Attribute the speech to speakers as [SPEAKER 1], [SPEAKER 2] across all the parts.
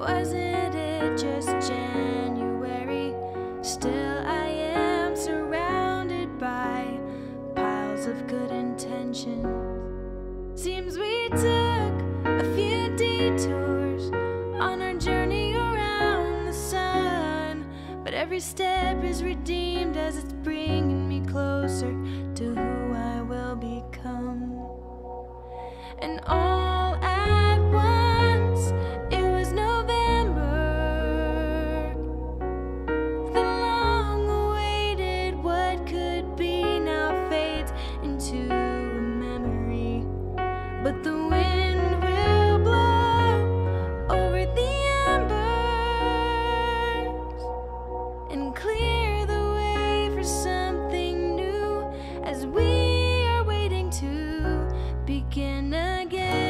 [SPEAKER 1] Wasn't it just January? Still I am surrounded by piles of good intentions. Seems we took a few detours on our journey around the sun, but every step is redeemed as it's bringing me closer to who I will become. And all at once, it was November. The long-awaited what could be now fades into a memory. But the wind will blow over the embers and clear the way for something new as we are waiting to begin again.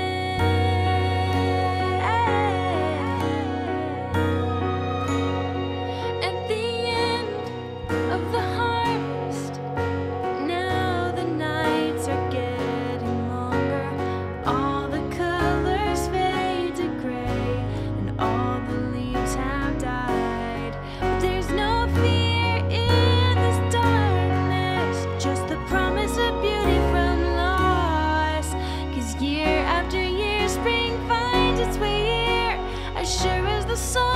[SPEAKER 1] At the end of the harvest, now the nights are getting longer. All the colors fade to gray and all the leaves have died. But there's no fear in this darkness, just the promise of beauty from loss. 'Cause year after year, spring finds its way here, as sure as the sun